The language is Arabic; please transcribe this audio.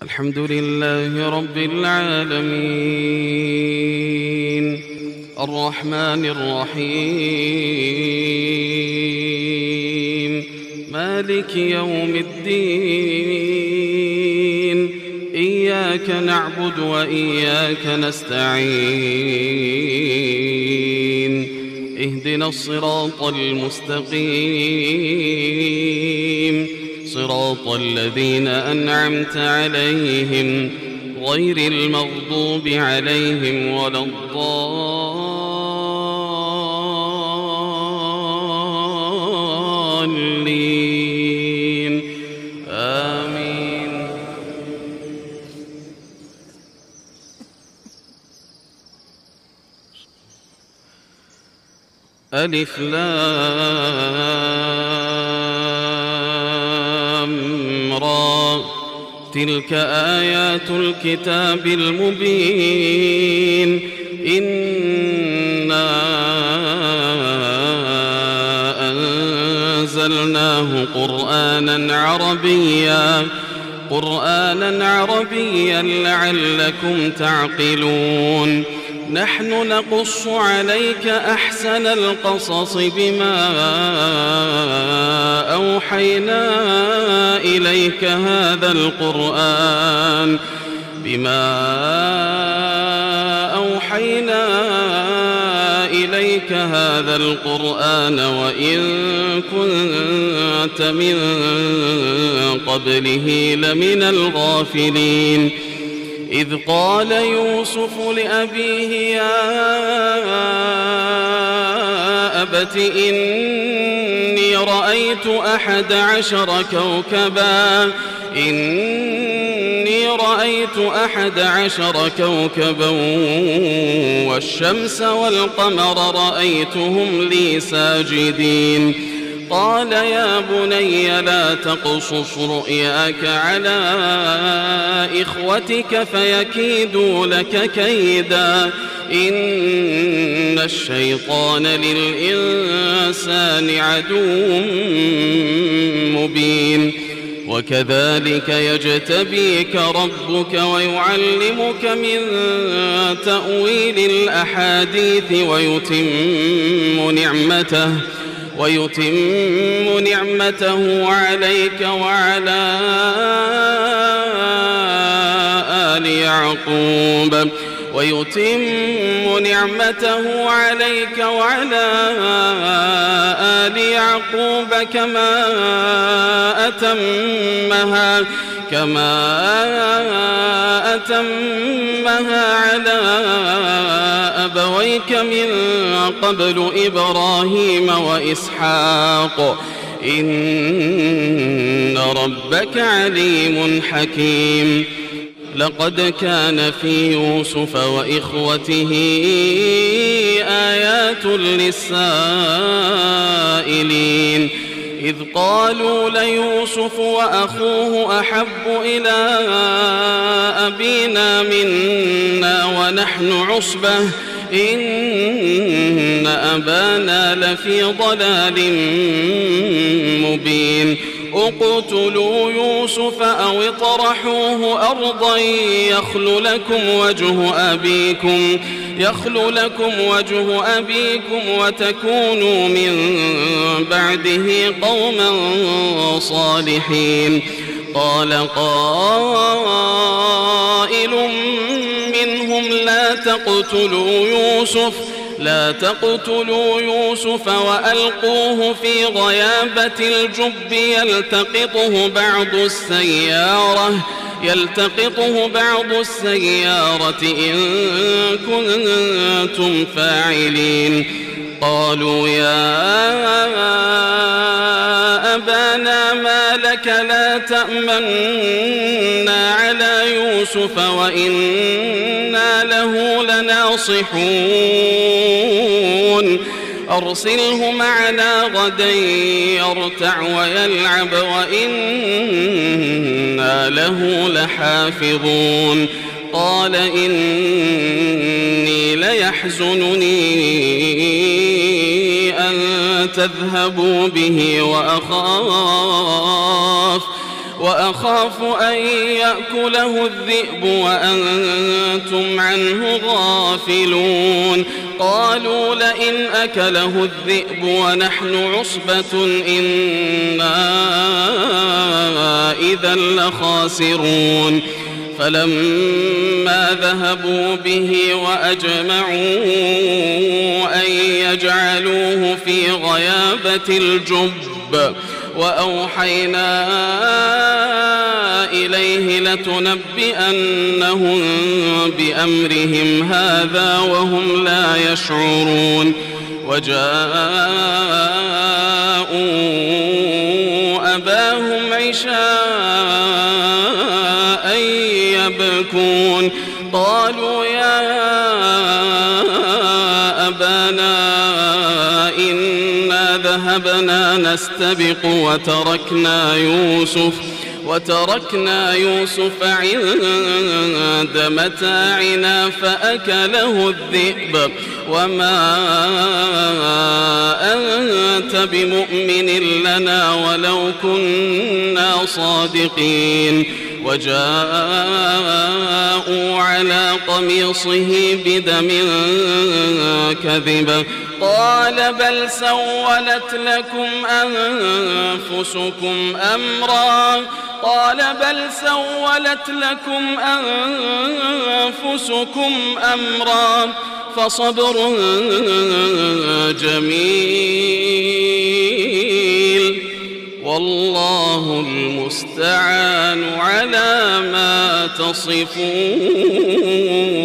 الحمد لله رب العالمين الرحمن الرحيم مالك يوم الدين إياك نعبد وإياك نستعين اهدنا الصراط المستقيم صراط الذين أنعمت عليهم غير المغضوب عليهم ولا الضالين آمين. ألف لام را تلك آيات الكتاب المبين إنا أنزلناه قرآنا عربيا لعلكم تعقلون. نحن نقص عليك أحسن القصص بما أوحينا إليك هذا القرآن وإن كنت من قبله لمن الغافلين. إذ قال يوسف لأبيه يا أبت إني رأيت 11 كوكبا والشمس والقمر رأيتهم لي ساجدين. قال يا بني لا تقصص رؤياك على إخوتك فيكيدوا لك كيدا إن الشيطان للإنسان عدو مبين. وكذلك يجتبيك ربك ويعلمك من تأويل الأحاديث ويتم نعمته عليك وعلى آل يعقوب كما أتمها على أبويك من قبل إبراهيم وإسحاق إن ربك عليم حكيم. لقد كان في يوسف وإخوته آيات للسائلين إذ قالوا ليوسف وأخوه أحب إلى أبينا منا ونحن عصبة إن أبانا لفي ضلال مبين. اقتلوا يوسف أو اطرحوه أرضا يخل لكم وجه أبيكم وتكونوا من بعده قوما صالحين. قال قائل منهم لا تقتلوا يوسف وألقوه في غيابة الجب يلتقطه بعض السيارة إن كنتم فاعلين. قالوا يا أبانا ما لك لا تأمنا على يوسف وإنا له لناصحون. أرسله معنا غدا يرتع ويلعب وإنا له لحافظون. قال إني ليحزنني أن تذهبوا به وأخاف أن يأكله الذئب وأنتم عنه غافلون قالوا لئن أكله الذئب ونحن عصبة إنا إذا لخاسرون فلما ذهبوا به وأجمعوا أن يجعلوه في غيابة الجب وأوحينا إليه لتنبئنهم بأمرهم هذا وهم لا يشعرون وجاءوا أباهم عشاء يبكون قالوا يا أبانا إنا ذهبنا نستبق وتركنا يوسف عند متاعنا فأكله الذئب وما أنت بمؤمن لنا ولو كنا صادقين وجاءوا على قميصه بدم كذب قال بل سولت لكم أنفسكم أمرا فصبر جميل والله المستعان على ما تصفون.